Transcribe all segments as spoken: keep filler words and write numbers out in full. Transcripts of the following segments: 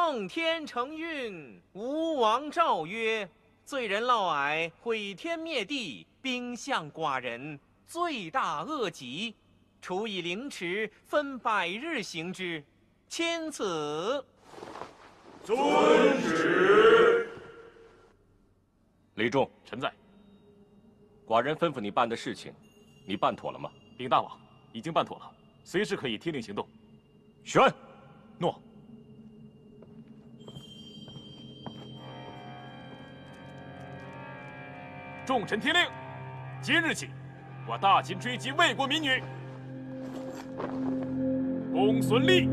奉天承运，吴王诏曰：罪人嫪毐毁天灭地，兵向寡人，罪大恶极，处以凌迟，分百日行之。钦此。 遵旨。 李仲， 臣在。 寡人吩咐你办的事情，你办妥了吗？ 禀大王，已经办妥了，随时可以听令行动。 选。 诺。众臣听令，今日起，我大秦追击魏国民女，公孙丽。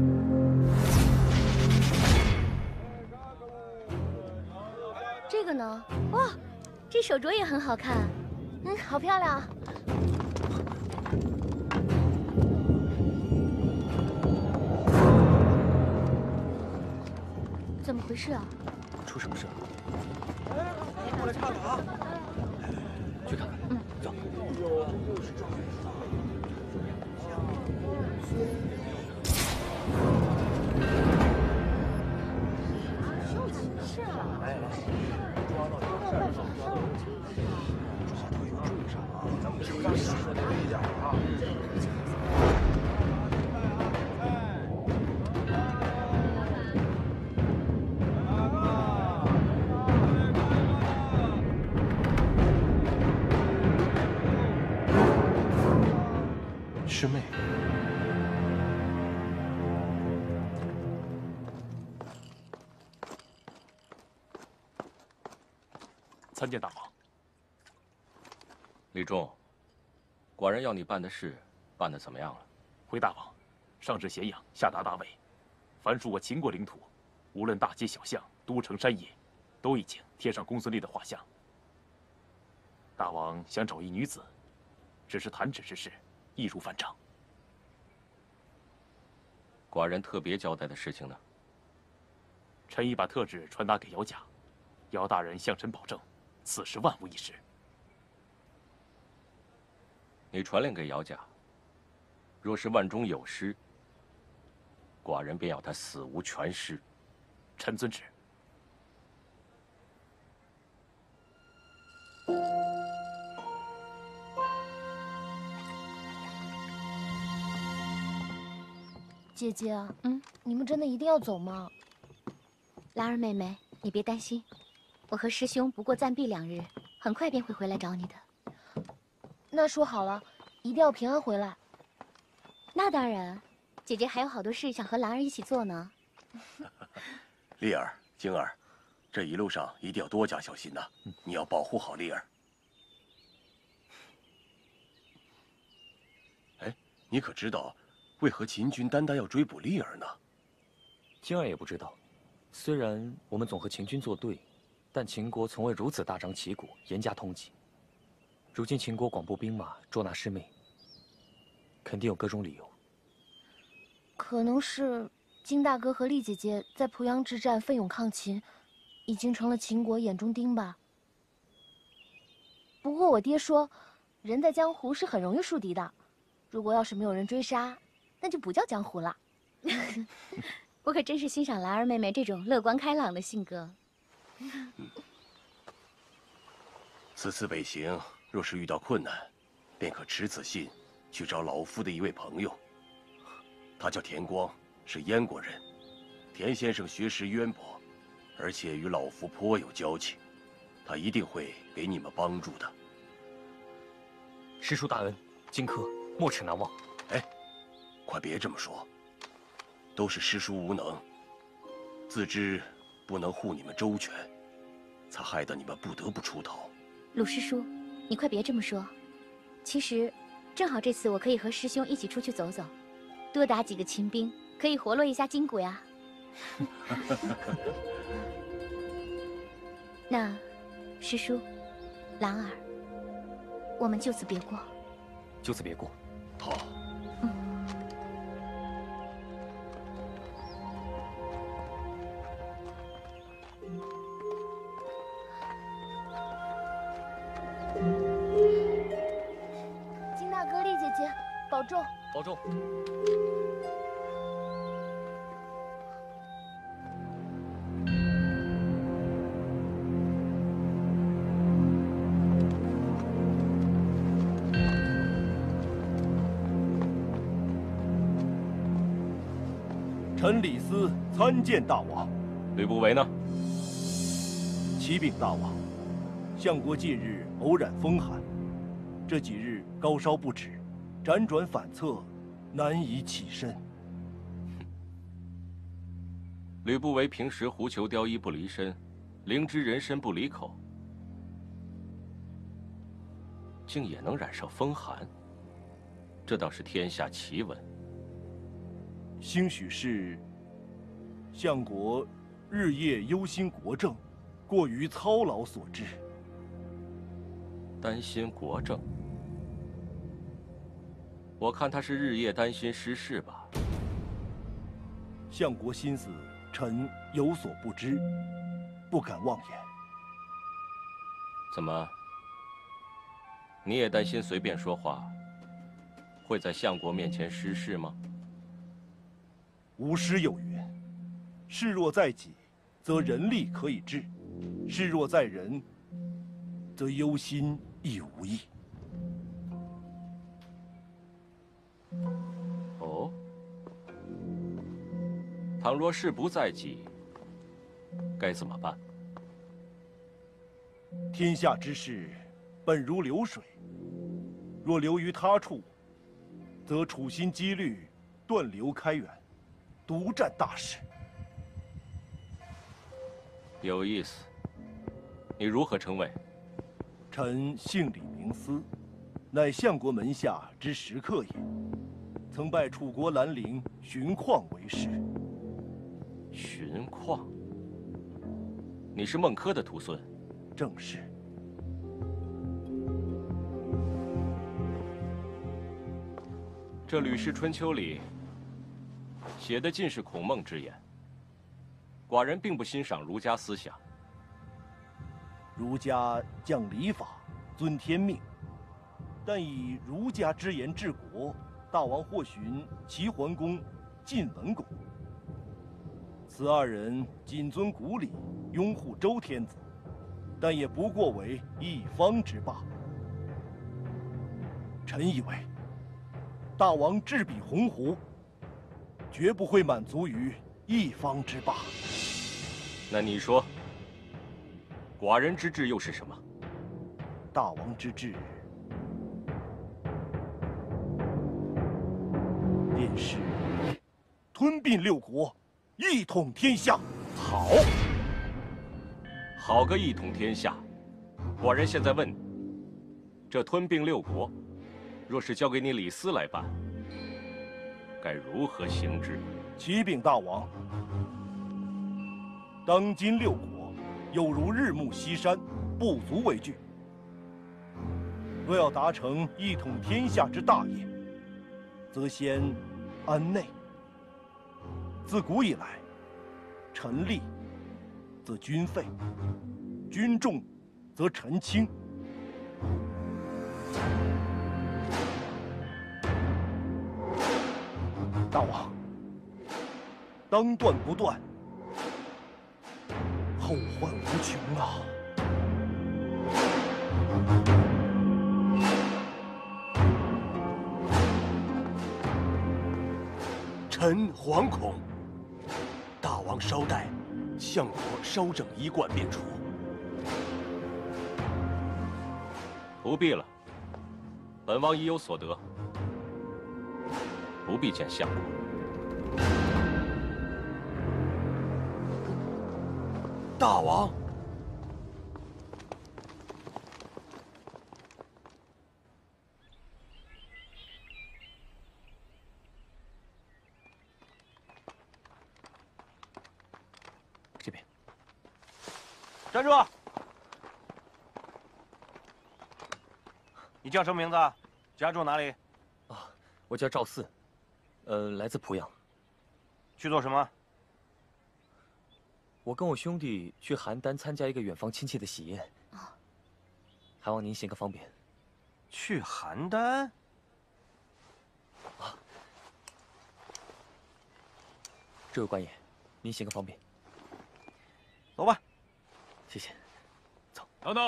这个呢？哇，这手镯也很好看，嗯，好漂亮啊！怎么回事啊？ 出什么事了？ 过来看看啊！ 去看看。嗯，走。 是啊。 哎，抓到这事儿了，抓到有重赏，咱们就让死的一点啊！ 师妹， 参见大王。 李仲，寡人要你办的事，办得怎么样了？ 回大王，上至咸阳，下达大魏，凡属我秦国领土，无论大街小巷、都城山野，都已经贴上公孙丽的画像。大王想找一女子，只是弹指之事，易如反掌。 寡人特别交代的事情呢？ 臣已把特旨传达给姚家，姚大人向臣保证，此事万无一失。 你传令给姚家，若是万中有失，寡人便要他死无全尸。 臣遵旨。 姐姐，嗯，你们真的一定要走吗？ 兰儿妹妹，你别担心，我和师兄不过暂避两日，很快便会回来找你的。 那说好了，一定要平安回来。 那当然，姐姐还有好多事想和兰儿一起做呢。 丽儿、晶儿，这一路上一定要多加小心呐！你要保护好丽儿。哎，你可知道？ 为何秦军单单要追捕丽儿呢？ 晶儿也不知道。虽然我们总和秦军作对，但秦国从未如此大张旗鼓、严加通缉。如今秦国广布兵马捉拿师妹，肯定有各种理由。 可能是金大哥和丽姐姐在濮阳之战奋勇抗秦，已经成了秦国眼中钉吧。不过我爹说，人在江湖是很容易树敌的。如果要是没有人追杀， 那就不叫江湖了。 我可真是欣赏兰儿妹妹这种乐观开朗的性格。 嗯、此次北行，若是遇到困难，便可持此信去找老夫的一位朋友。他叫田光，是燕国人。田先生学识渊博，而且与老夫颇有交情，他一定会给你们帮助的。 师叔大恩，荆轲没齿难忘。 哎。 快别这么说，都是师叔无能，自知不能护你们周全，才害得你们不得不出头。 鲁师叔，你快别这么说。其实，正好这次我可以和师兄一起出去走走，多打几个秦兵，可以活络一下筋骨呀。那，师叔，兰儿，我们就此别过。 就此别过。 好。 保重， 保重。 臣李斯参见大王。 吕不韦呢？ 启禀大王，相国近日偶染风寒，这几日高烧不止，辗转反侧，难以起身。 吕不韦平时狐裘雕衣不离身，灵芝人参不离口，竟也能染上风寒，这倒是天下奇闻。 兴许是相国日夜忧心国政，过于操劳所致。 担心国政，我看他是日夜担心失事吧。 相国心思，臣有所不知，不敢妄言。 怎么？你也担心随便说话，会在相国面前失事吗？ 吾师有云：事若在己，则人力可以治；事若在人，则忧心亦无益。 哦，倘若事不在己，该怎么办？ 天下之事，本如流水，若流于他处，则处心积虑，断流开源，独占大事。 有意思。你如何称谓？ 臣姓李名思，乃相国门下之食客也。曾拜楚国兰陵荀况为师。 荀况？你是孟轲的徒孙？ 正是。 这《吕氏春秋》里写的尽是孔孟之言，寡人并不欣赏儒家思想。 儒家讲礼法，尊天命，但以儒家之言治国，大王或循齐桓公、晋文公。此二人谨遵古礼，拥护周天子，但也不过为一方之霸。臣以为，大王智比鸿鹄，绝不会满足于一方之霸。 那你说，寡人之志又是什么？ 大王之志，便是吞并六国，一统天下。 好，好个一统天下！寡人现在问你，这吞并六国，若是交给你李斯来办，该如何行之？ 启禀大王，当今六国有如日暮西山，不足为惧。若要达成一统天下之大业，则先安内。自古以来，臣立则君废，君重则臣轻。大王，当断不断，后患无穷啊！ 臣惶恐。大王稍待，相国稍整衣冠便出。 不必了，本王已有所得，不必见相国。 大王。 这边。 站住！你叫什么名字？家住哪里？ 啊，我叫赵四，呃，来自濮阳。 去做什么？ 我跟我兄弟去邯郸参加一个远房亲戚的喜宴。啊，还望您行个方便。 去邯郸？ 啊，这位官爷，您行个方便。 走吧。 谢谢。走。 等等。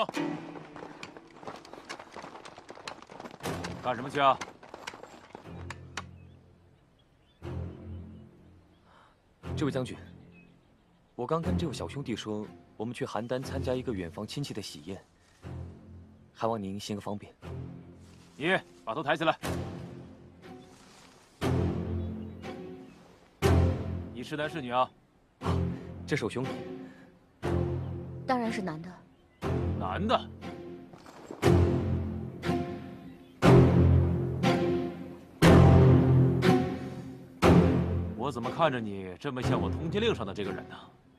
干什么去啊？ 这位将军，我刚跟这位小兄弟说，我们去邯郸参加一个远房亲戚的喜宴，还望您行个方便。 你把头抬起来。你是男是女啊？ 这是我兄弟。 当然是男的。 男的。 我怎么看着你这么像我通缉令上的这个人呢？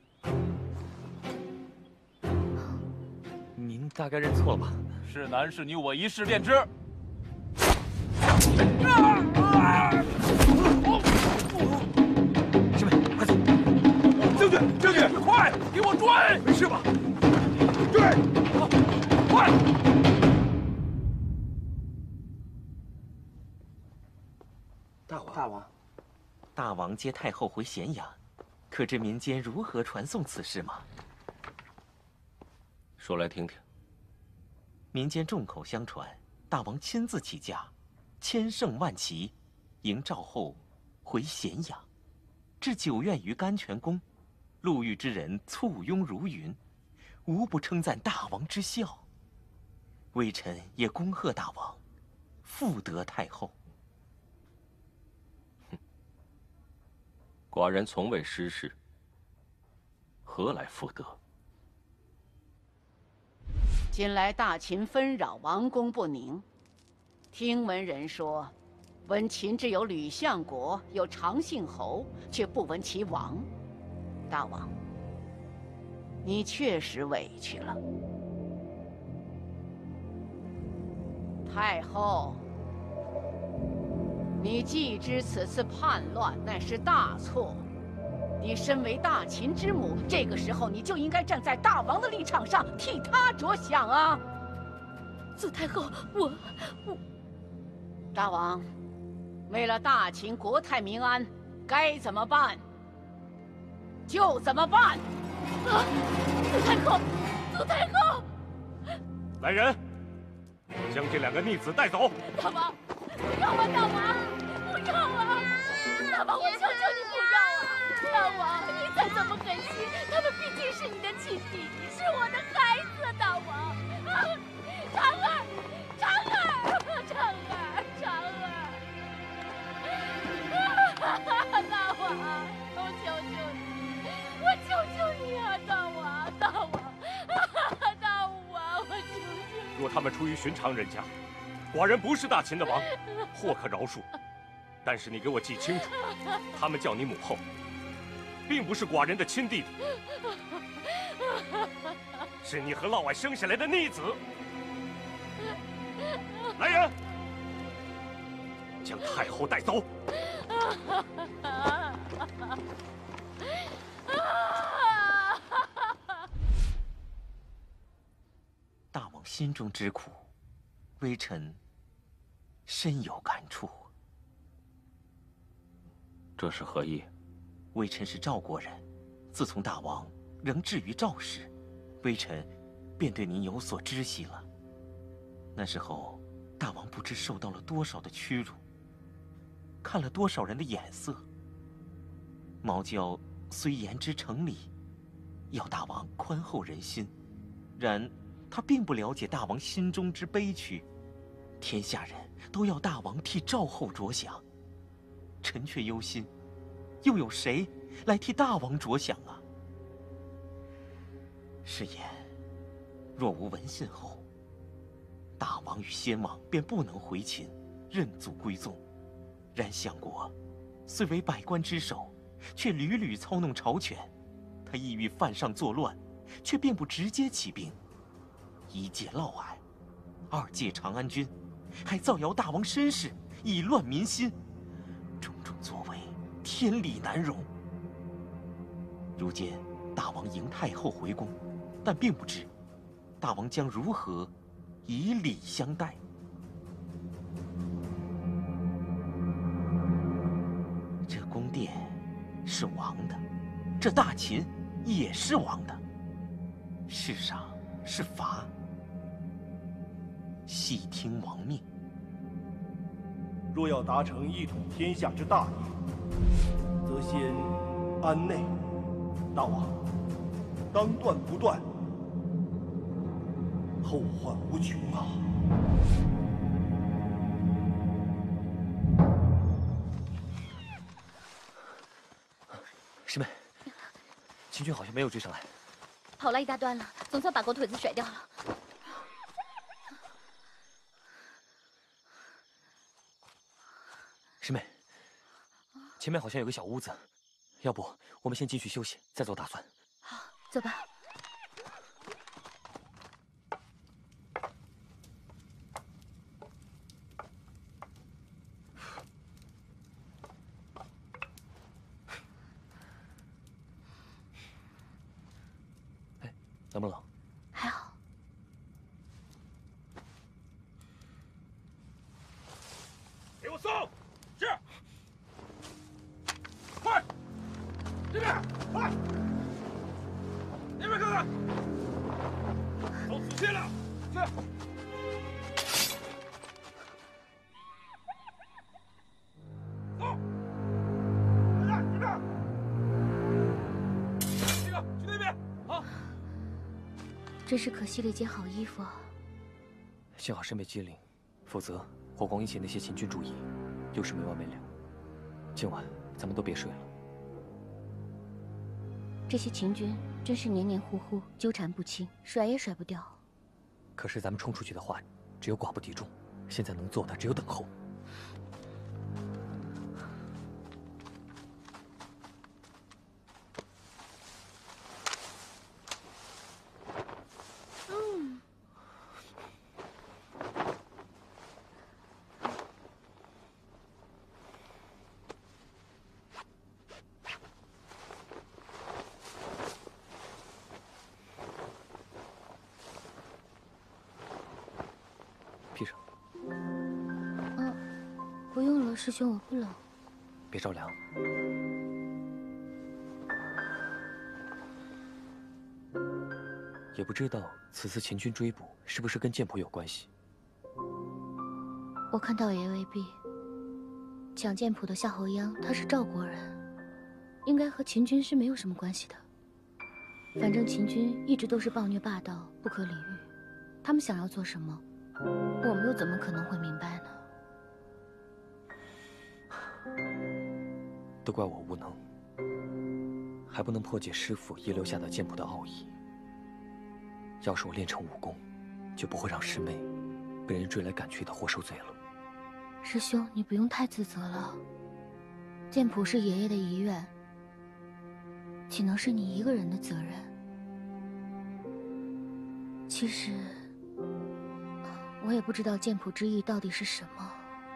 您大概认错了吧？ 是男是女，我一试便知。 师妹，快走！ 将军，将军，快给我追！没事吧？追！快！ 大王，大王。 大王接太后回咸阳，可知民间如何传颂此事吗？ 说来听听。 民间众口相传，大王亲自起驾，千乘万骑，迎赵后回咸阳，至九院于甘泉宫，路遇之人簇拥如云，无不称赞大王之孝。微臣也恭贺大王，复得太后。 寡人从未失事，何来复得？ 近来大秦纷扰，王宫不宁。听闻人说，闻秦之有吕相国，有长信侯，却不闻其王。大王，你确实委屈了。太后。 你既知此次叛乱乃是大错，你身为大秦之母，这个时候你就应该站在大王的立场上，替他着想啊！ 祖太后，我我， 大王，为了大秦国泰民安，该怎么办就怎么办。 啊！祖太后，祖太后， 来人，将这两个逆子带走。 大王。 不要啊，大王！不要啊！大王，我求求你不要啊！大王，你再怎么狠心，他们毕竟是你的亲弟弟，是我的孩子，大王！啊，长儿，长儿，长儿，长儿！啊，大王，我求求你，我求求你啊，大王，大王，啊，大王，我求求你！ 若他们出于寻常人家。 寡人不是大秦的王，或可饶恕。但是你给我记清楚，他们叫你母后，并不是寡人的亲弟弟，是你和嫪毐生下来的逆子。来人，将太后带走。 大王心中之苦。 微臣深有感触。 这是何意？ 微臣是赵国人，自从大王仍置于赵时，微臣便对您有所知悉了。那时候，大王不知受到了多少的屈辱，看了多少人的眼色。毛娇虽言之成理，要大王宽厚人心，然。 他并不了解大王心中之悲屈，天下人都要大王替赵后着想，臣却忧心，又有谁来替大王着想啊？是言，若无文信后，大王与先王便不能回秦，认祖归宗。然相国虽为百官之首，却屡屡操弄朝权，他意欲犯上作乱，却并不直接起兵。 一介嫪毐，二介长安君，还造谣大王身世，以乱民心，种种作为，天理难容。如今大王迎太后回宫，但并不知大王将如何以礼相待。这宫殿是王的，这大秦也是王的，世上是罚。 细听王命。 若要达成一统天下之大业，则先安内，大王，当断不断，后患无穷啊！ 师妹，秦军好像没有追上来， 跑了一大段了，总算把狗腿子甩掉了。 师妹，前面好像有个小屋子，要不我们先进去休息，再做打算。 好，走吧。 哎，冷不冷？ 还好。 给我搜！是。快！这边，快！那边看看。都仔细了，去。走。来来，这边。这个去那边，好。 真是可惜了一件好衣服啊！ 幸好师妹机灵，否则火光引起那些秦军注意，又是没完没了。今晚咱们都别睡了。 这些秦军真是黏黏糊糊，纠缠不清，甩也甩不掉。 可是咱们冲出去的话，只有寡不敌众，现在能做的只有等候。 嗯。 披上。 嗯，不用了，师兄，我不冷。 别着凉。也不知道此次秦军追捕是不是跟剑谱有关系。 我看倒也未必。抢剑谱的夏侯鞅，他是赵国人，应该和秦军是没有什么关系的。反正秦军一直都是暴虐霸道，不可理喻。他们想要做什么，我们又怎么可能会明白呢？ 都怪我无能，还不能破解师父遗留下的剑谱的奥义。要是我练成武功，就不会让师妹被人追来赶去的活受罪了。 师兄，你不用太自责了。剑谱是爷爷的遗愿，岂能是你一个人的责任？其实，我也不知道剑谱之意到底是什么。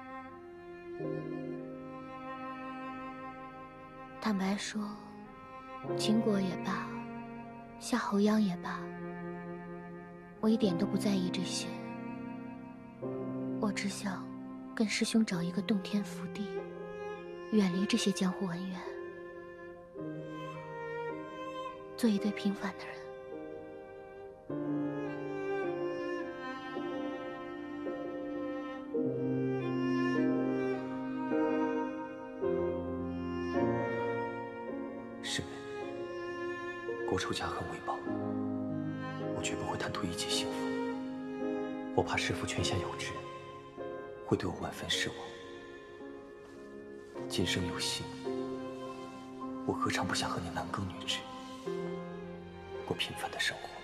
坦白说，秦国也罢，夏侯鞅也罢，我一点都不在意这些。我只想跟师兄找一个洞天福地，远离这些江湖恩怨，做一对平凡的人。 师妹，国仇家恨未报，我绝不会贪图一己幸福。我怕师父泉下有知，会对我万分失望。今生有幸，我何尝不想和你男耕女织，过平凡的生活？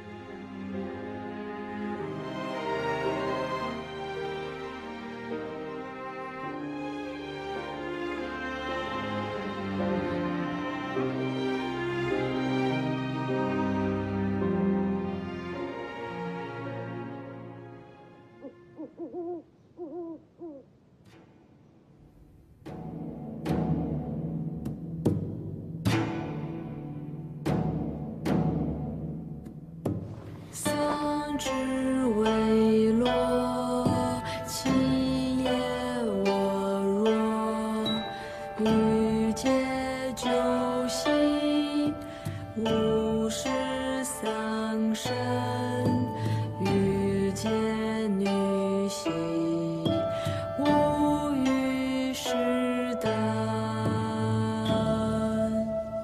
枝未落，其叶我若。欲借酒行，无事丧身。欲借女兮，无与士丹。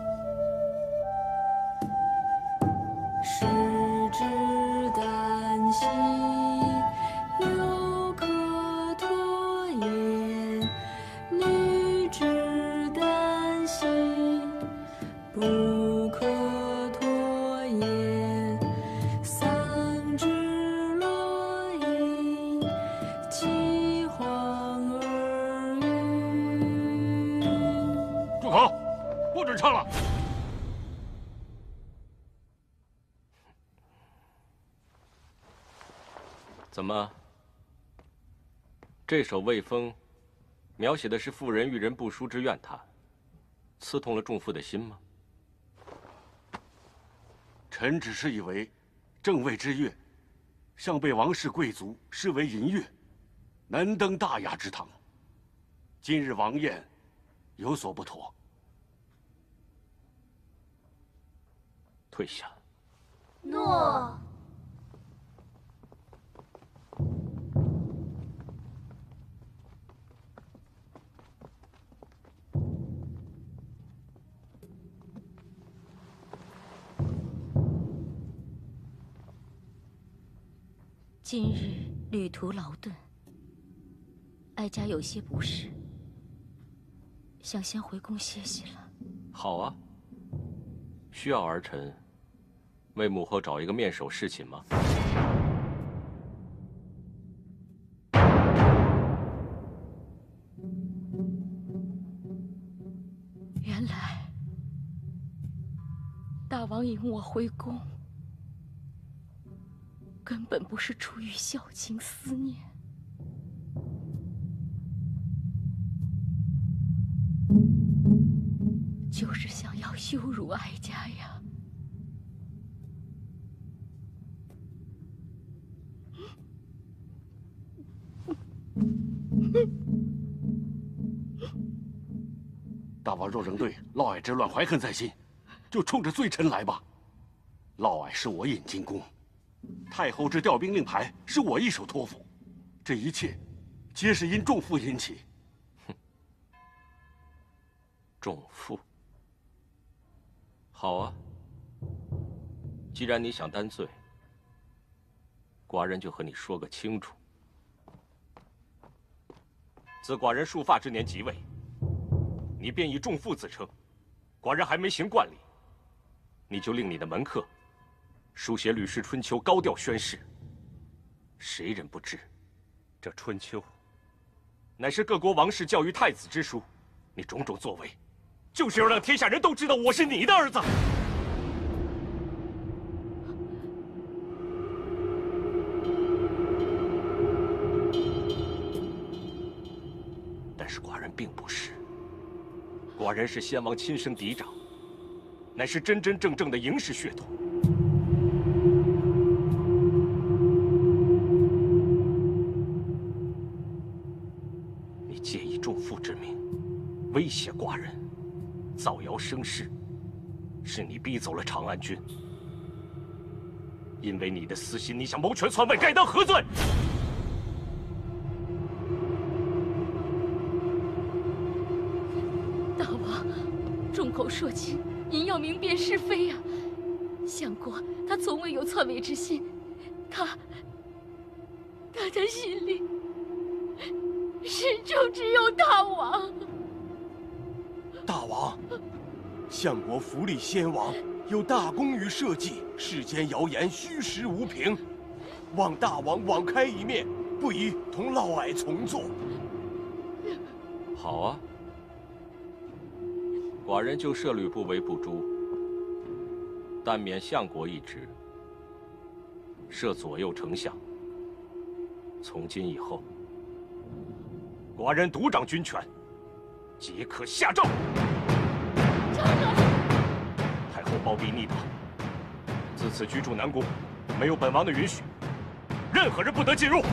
好，不准唱了。怎么？这首《卫风》描写的是妇人遇人不淑之怨叹，刺痛了仲父的心吗？ 臣只是以为，正位之乐，向被王室贵族视为淫乐，难登大雅之堂。今日王宴，有所不妥。 退下。 诺。 今日旅途劳顿，哀家有些不适，想先回宫歇息了。 好啊。需要儿臣为母后找一个面首侍寝吗？ 原来大王引我回宫，根本不是出于孝情思念，就是想要羞辱哀家呀！ 大王若仍对嫪毐之乱怀恨在心，就冲着罪臣来吧。嫪毐是我引进宫，太后之调兵令牌是我一手托付，这一切，皆是因仲父引起。 哼，仲父。好啊，既然你想担罪，寡人就和你说个清楚。自寡人束发之年即位，你便以仲父自称，寡人还没行冠礼，你就令你的门客书写《吕氏春秋》，高调宣誓。谁人不知，这《春秋》乃是各国王室教育太子之书，你种种作为，就是要让天下人都知道我是你的儿子。但是寡人并不是，寡人是先王亲生嫡长，乃是真真正正的嬴氏血统。你借以仲父之名威胁寡人，造谣生事，是你逼走了长安君。因为你的私心，你想谋权篡位，该当何罪？ 大王，众口铄金，您要明辨是非呀、啊！相国他从未有篡位之心，他他的心里始终只有大王。 大王，相国扶立先王，有大功于社稷，世间谣言虚实无凭，望大王网开一面，不宜同嫪毐从坐。 好啊，寡人就设吕不韦不诛，但免相国一职，设左右丞相。从今以后，寡人独掌军权，即可下诏。太后包庇逆党，自此居住南宫，没有本王的允许，任何人不得进入。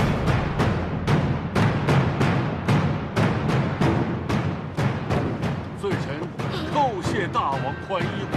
罪臣叩谢大王宽衣。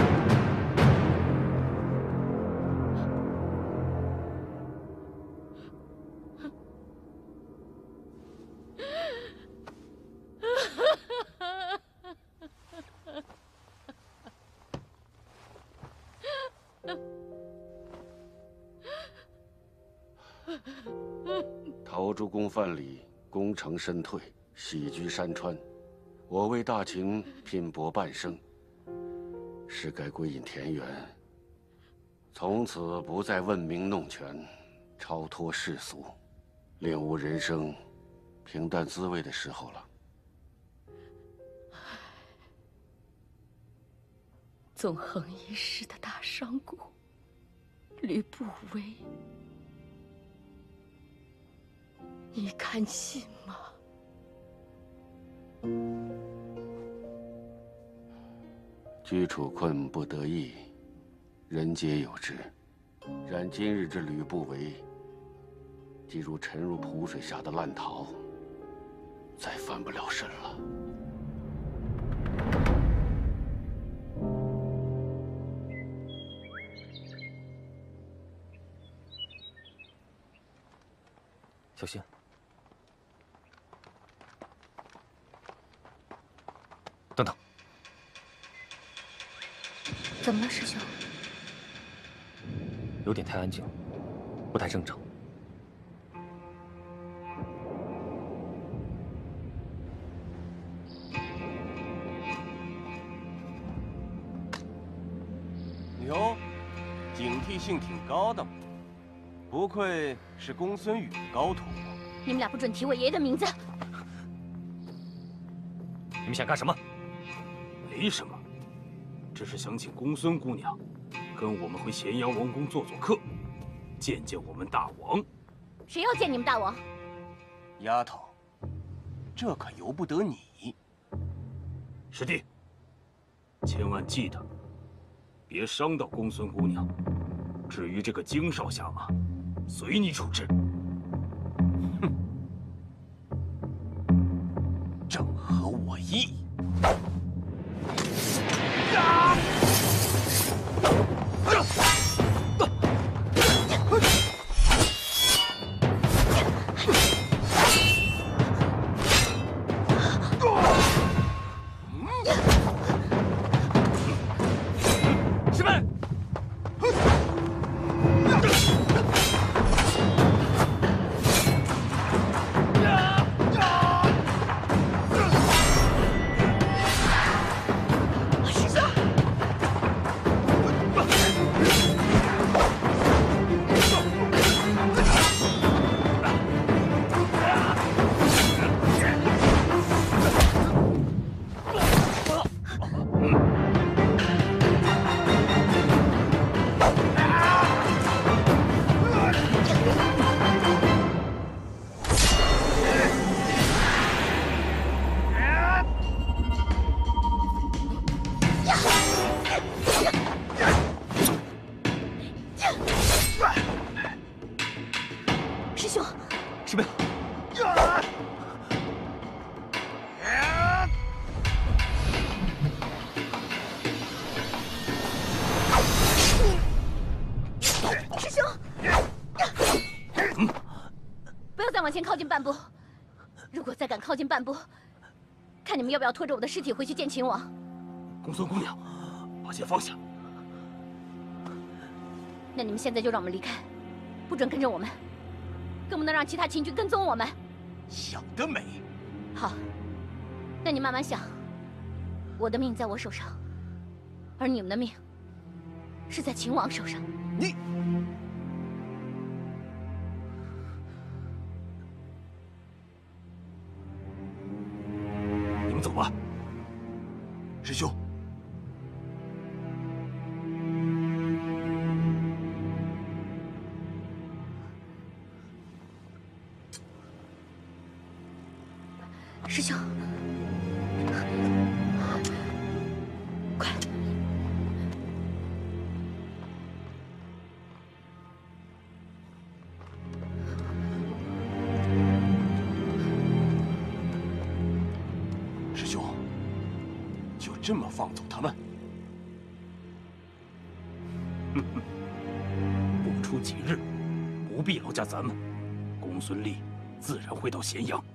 陶朱公范蠡功成身退，喜居山川。我为大秦拼搏半生，是该归隐田园，从此不再问名弄权，超脱世俗，领悟人生平淡滋味的时候了。 纵横一时的大商贾吕不韦，你甘心吗？ 居处困不得已，人皆有之。然今日之吕不韦，即如沉入蒲水下的烂桃，再翻不了身了。 小心！等等， 怎么了，师兄？ 有点太安静，不太正常。 哟，警惕性挺高的嘛，不愧是公孙羽的高徒。 你们俩不准提我爷爷的名字！ 你们想干什么？ 没什么，只是想请公孙姑娘跟我们回咸阳王宫做做客，见见我们大王。 谁要见你们大王？ 丫头，这可由不得你。 师弟，千万记得，别伤到公孙姑娘。至于这个荆少侠嘛，随你处置。 哼，正合我意。啊！ 师妹， 师兄， 师妹， 师兄，不要再往前靠近半步。如果再敢靠近半步，看你们要不要拖着我的尸体回去见秦王。 公孙姑娘，把剑放下。 那你们现在就让我们离开，不准跟着我们，更不能让其他秦军跟踪我们。 想得美！ 好，那你慢慢想。我的命在我手上，而你们的命是在秦王手上。 你， 你们走吧。 师兄。 师兄，快！ 师兄，就这么放走他们？ 不出几日，不必劳驾咱们，公孙丽自然会到咸阳。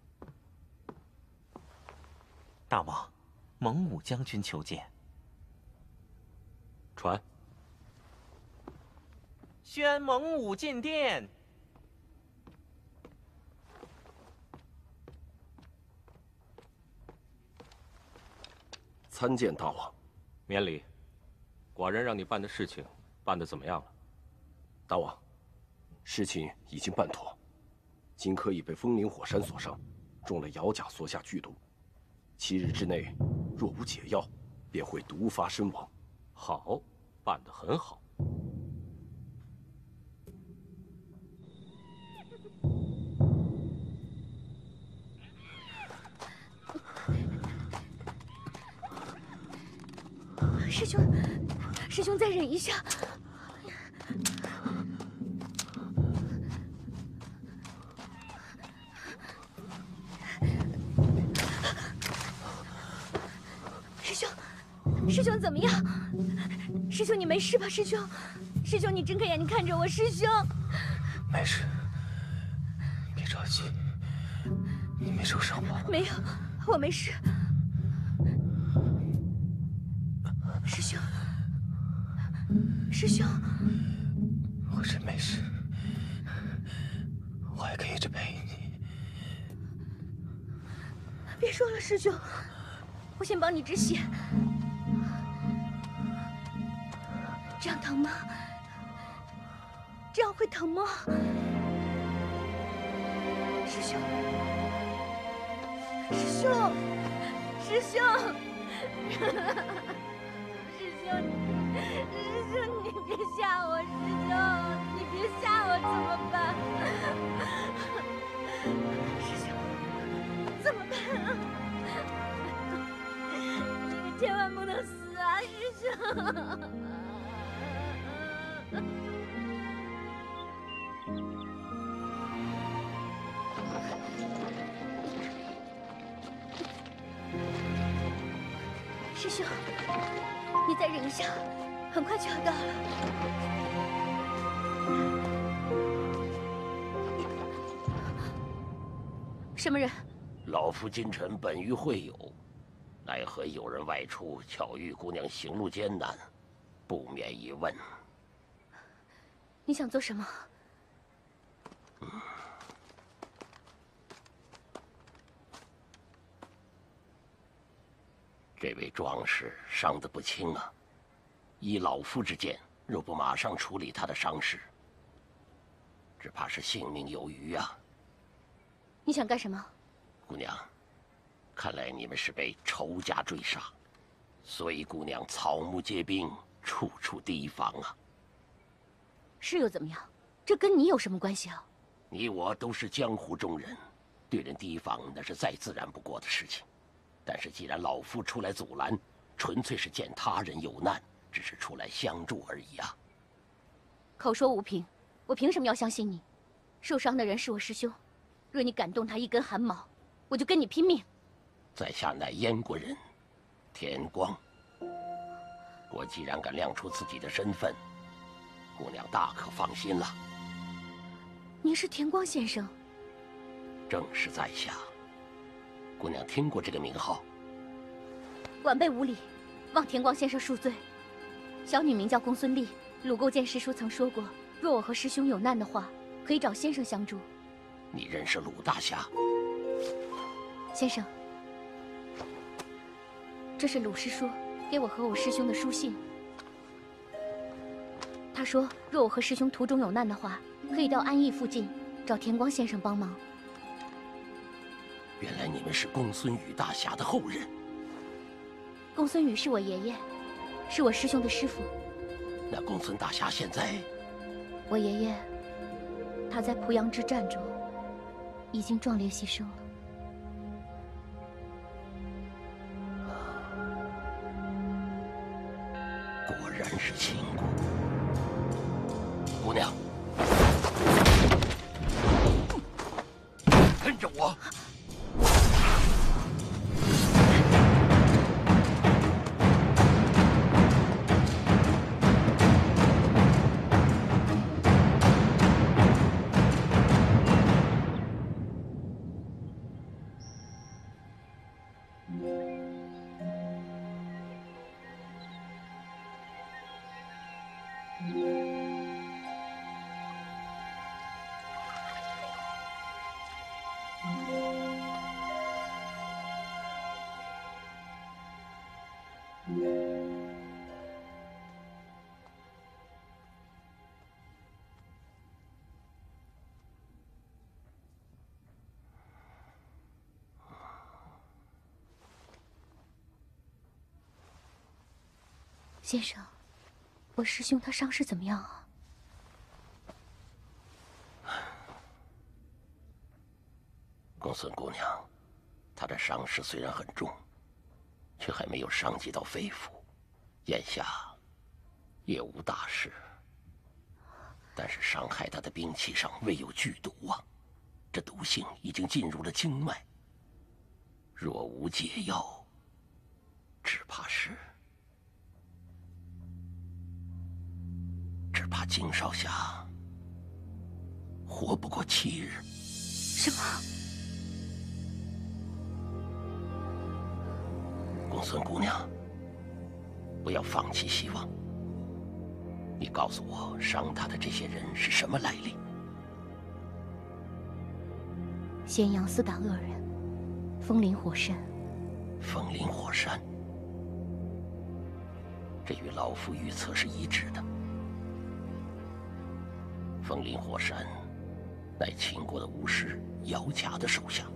大王，蒙武将军求见。 传。 宣蒙武进殿。 参见大王。 免礼。寡人让你办的事情，办得怎么样了？ 大王，事情已经办妥。荆轲已被风林火山所伤，中了姚甲所下剧毒，七日之内若无解药，便会毒发身亡。 好，办得很好。 师兄，师兄再忍一下。师兄，师兄怎么样？师兄你没事吧？师兄，师兄你睁开眼睛看着我，师兄。 没事，别着急，你没受伤吧？ 没有，我没事。师兄，师兄， 我真没事，我还可以一直陪你。 别说了，师兄，我先帮你止血。这样疼吗？这样会疼吗？师兄，师兄，师兄。师兄，师兄，你别吓我！师兄，你别吓我，怎么办？师兄，怎么办啊？你千万不能死啊，师兄！师兄。你再忍一下，很快就要到了。什么人？ 老夫今晨本欲会友，奈何有人外出，巧遇姑娘行路艰难，不免一问。 你想做什么？ 嗯这位壮士伤得不轻啊！依老夫之见，若不马上处理他的伤势，只怕是性命有余啊！ 你想干什么？ 姑娘，看来你们是被仇家追杀，所以姑娘草木皆兵，处处提防啊！ 是又怎么样？这跟你有什么关系啊？ 你我都是江湖中人，对人提防那是再自然不过的事情。但是既然老夫出来阻拦，纯粹是见他人有难，只是出来相助而已啊。 口说无凭，我凭什么要相信你？受伤的人是我师兄，若你敢动他一根汗毛，我就跟你拼命。 在下乃燕国人，田光。我既然敢亮出自己的身份，姑娘大可放心了。 您是田光先生？ 正是在下。姑娘听过这个名号？ 晚辈无礼，望田光先生恕罪。小女名叫公孙丽，鲁构见师叔曾说过，若我和师兄有难的话，可以找先生相助。 你认识鲁大侠？ 先生，这是鲁师叔给我和我师兄的书信。他说，若我和师兄途中有难的话，可以到安邑附近找田光先生帮忙。 原来你们是公孙羽大侠的后人。 公孙羽是我爷爷，是我师兄的师傅。 那公孙大侠现在？ 我爷爷，他在濮阳之战中已经壮烈牺牲了。 果然是亲骨。姑娘，跟着我。 先生，我师兄他伤势怎么样啊？ 公孙姑娘，他的伤势虽然很重，却还没有伤及到肺腑，眼下也无大事。但是伤害他的兵器上未有剧毒啊，这毒性已经进入了经脉，若无解药，只怕是……只怕金少侠活不过七日。 什么？ 公孙姑娘，不要放弃希望。你告诉我，伤他的这些人是什么来历？ 咸阳四大恶人，风林火山。 风林火山，这与老夫预测是一致的。风林火山，乃秦国的巫师姚贾的手下。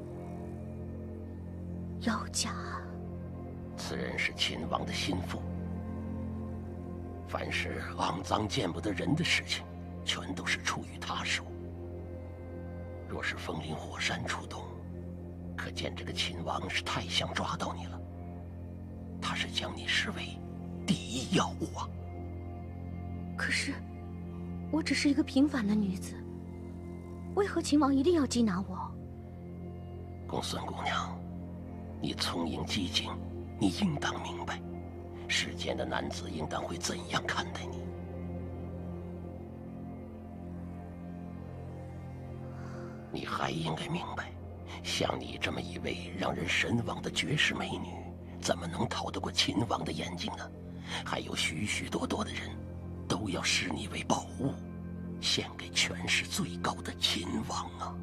姚贾， 此人是秦王的心腹。凡是肮脏见不得人的事情，全都是出于他手。若是风林火山出动，可见这个秦王是太想抓到你了。他是将你视为第一要务啊。 可是，我只是一个平凡的女子，为何秦王一定要缉拿我？ 公孙姑娘，你聪颖机警，你应当明白，世间的男子应当会怎样看待你。你还应该明白，像你这么一位让人神往的绝世美女，怎么能逃得过秦王的眼睛呢？还有许许多多的人，都要视你为宝物，献给权势最高的秦王啊！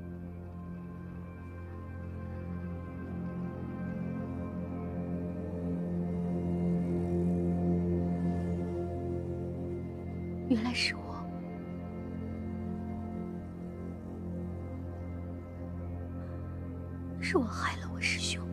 原来是我，是我害了我师兄。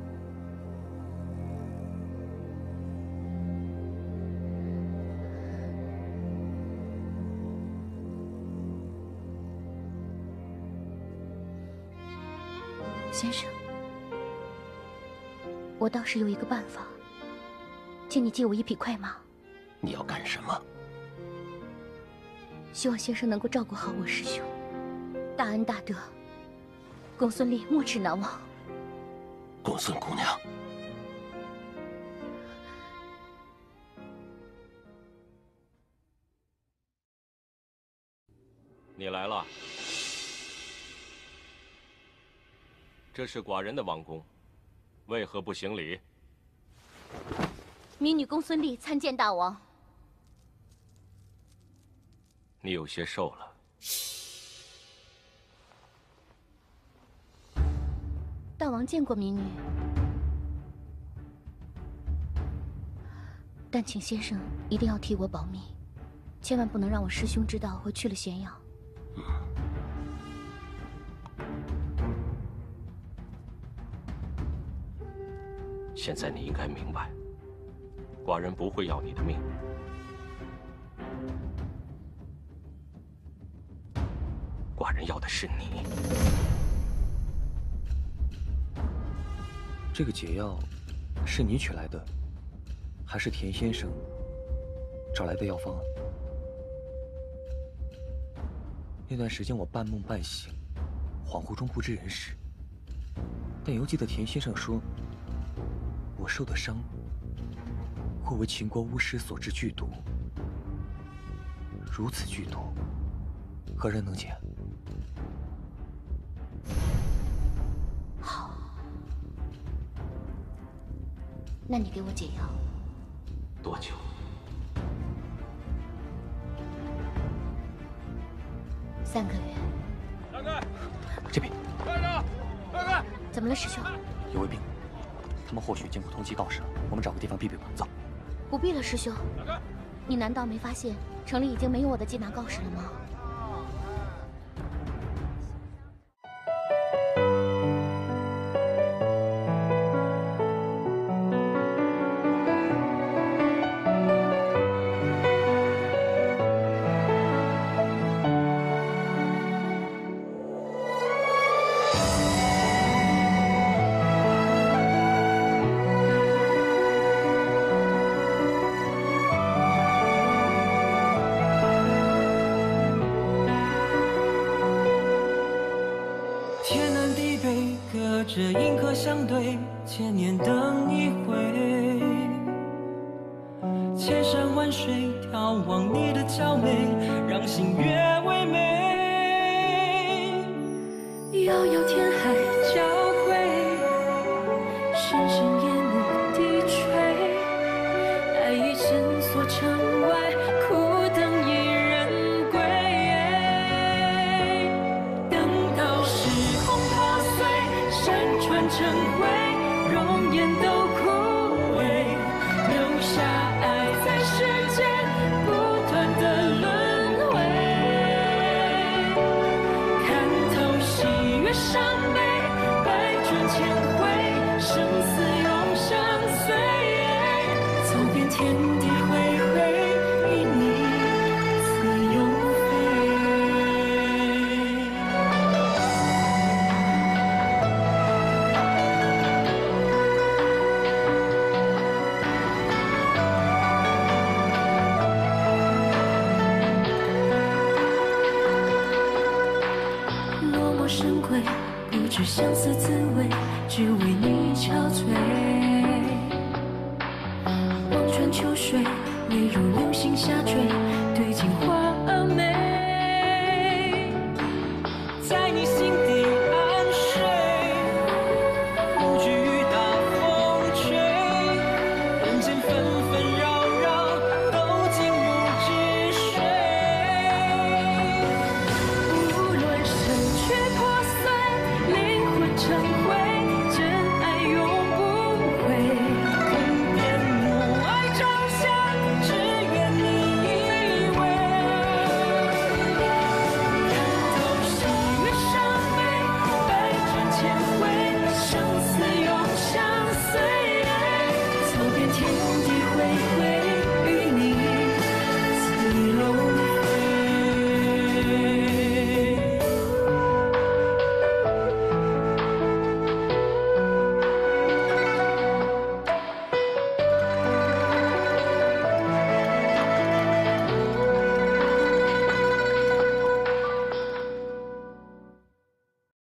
先生，我倒是有一个办法，请你借我一匹快马。 你要干什么？ 希望先生能够照顾好我师兄，大恩大德，公孙俪没齿难忘。 公孙姑娘， 你来了。这是寡人的王宫，为何不行礼？ 民女公孙俪参见大王。 你有些瘦了。 大王见过民女，但请先生一定要替我保密，千万不能让我师兄知道我去了咸阳。 嗯。 现在你应该明白，寡人不会要你的命。寡人要的是你。 这个解药是你取来的，还是田先生找来的药方啊？那段时间我半梦半醒，恍惚中不知人事，但犹记得田先生说，我受的伤或为秦国巫师所致剧毒。如此剧毒，何人能解？ 好，那你给我解药。 多久？ 三个月。 这边。 怎么了，师兄？ 有位兵， 他们或许经过通缉告示了。我们找个地方避避吧，走。 不必了，师兄。你难道没发现城里已经没有我的缉拿告示了吗？ 这银河相对，千年等一回。千山万水眺望你的娇美，让心越为美。 遥遥天海交汇，深深夜幕低垂。爱已深锁城外，苦等一人归。等到时空破碎。 山川成灰，容颜都枯萎，留下爱在世间不断的轮回。看透喜悦伤悲，百转千回，生死永相随。走遍天地恢恢，与你自由飞。 深闺，不知相思滋味，只为你憔悴。望穿秋水，泪如流星下坠，对镜花儿美。在你心底。